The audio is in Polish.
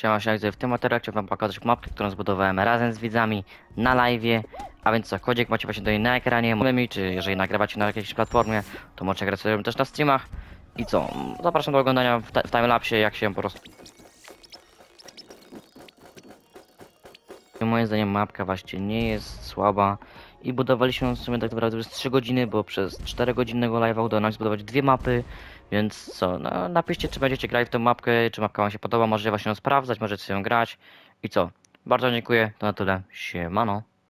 Siema, w tym materiale chciałbym wam pokazać mapkę, którą zbudowałem razem z widzami na live'ie. A więc co, kodzik macie właśnie tutaj na ekranie, mówimy, czy jeżeli nagrywacie na jakiejś platformie, to możecie grać sobie też na streamach. I co, zapraszam do oglądania w timelapsie, jak się po prostu... Moim zdaniem mapka właśnie nie jest słaba i budowaliśmy w sumie tak naprawdę już 3 godziny, bo przez 4-godzinnego live'a udało nam się zbudować 2 mapy, więc co, no, napiszcie, czy będziecie grali w tę mapkę, czy mapka wam się podoba, możecie właśnie ją sprawdzać, możecie sobie ją grać i co, bardzo dziękuję, to na tyle, siemano.